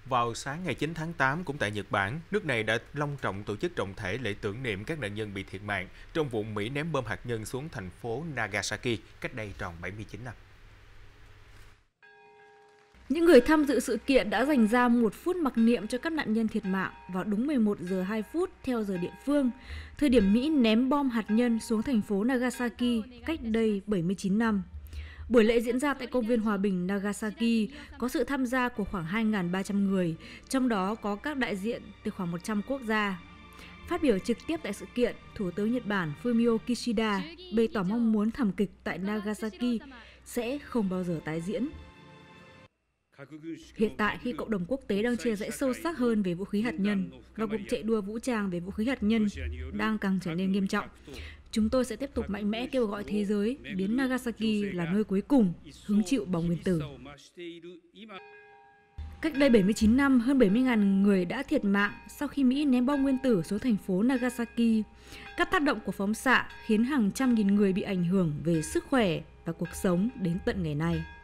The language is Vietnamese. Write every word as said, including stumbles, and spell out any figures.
Vào sáng ngày chín tháng tám, cũng tại Nhật Bản, nước này đã long trọng tổ chức trọng thể lễ tưởng niệm các nạn nhân bị thiệt mạng trong vụ Mỹ ném bom hạt nhân xuống thành phố Nagasaki cách đây tròn bảy mươi chín năm. Những người tham dự sự kiện đã dành ra một phút mặc niệm cho các nạn nhân thiệt mạng vào đúng mười một giờ hai phút theo giờ địa phương, thời điểm Mỹ ném bom hạt nhân xuống thành phố Nagasaki cách đây bảy mươi chín năm. Buổi lễ diễn ra tại công viên Hòa bình Nagasaki có sự tham gia của khoảng hai nghìn ba trăm người, trong đó có các đại diện từ khoảng một trăm quốc gia. Phát biểu trực tiếp tại sự kiện, Thủ tướng Nhật Bản Fumio Kishida bày tỏ mong muốn thảm kịch tại Nagasaki sẽ không bao giờ tái diễn. Hiện tại, khi cộng đồng quốc tế đang chia rẽ sâu sắc hơn về vũ khí hạt nhân và cuộc chạy đua vũ trang về vũ khí hạt nhân đang càng trở nên nghiêm trọng, chúng tôi sẽ tiếp tục mạnh mẽ kêu gọi thế giới biến Nagasaki là nơi cuối cùng hứng chịu bom nguyên tử. Cách đây bảy mươi chín năm, hơn bảy mươi nghìn người đã thiệt mạng sau khi Mỹ ném bom nguyên tử xuống thành phố Nagasaki. Các tác động của phóng xạ khiến hàng trăm nghìn người bị ảnh hưởng về sức khỏe và cuộc sống đến tận ngày nay.